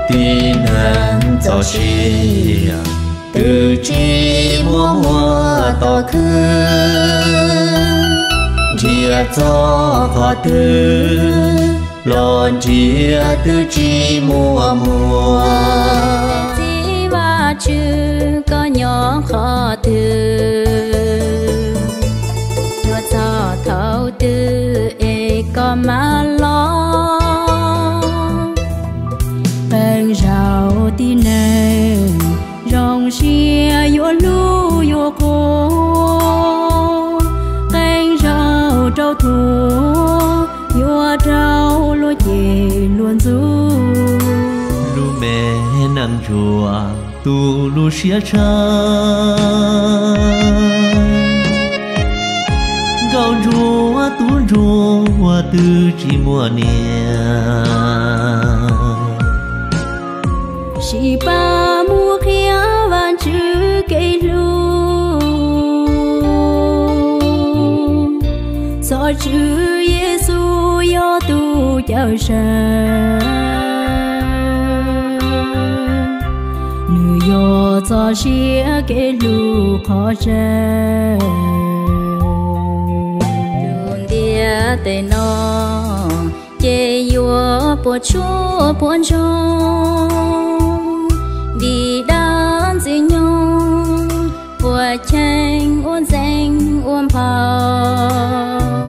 tin anh cho chia từ chi mùa to khơi chia cho khó tư lon chia từ chi mùa chỉ ba chữ có nhỏ khó từ chúa cho thấu tư e có má lo bèn rào tin này rong xia yo lu yo cô bèn rào trâu thù yo trâu lo chè luôn du lu mẹ nằm chùa tu lu xia cha gạo chùa tu chùa từ chỉ mùa nia chỉ ba mua kia van chữ cây lu so chữ Giêsu yo tu chào sơn nữ yo cho xia cây lu khó chân luôn dia tê no chê yo po chúa po trong đi đón gì nhau của tranh uốn danh uốn phao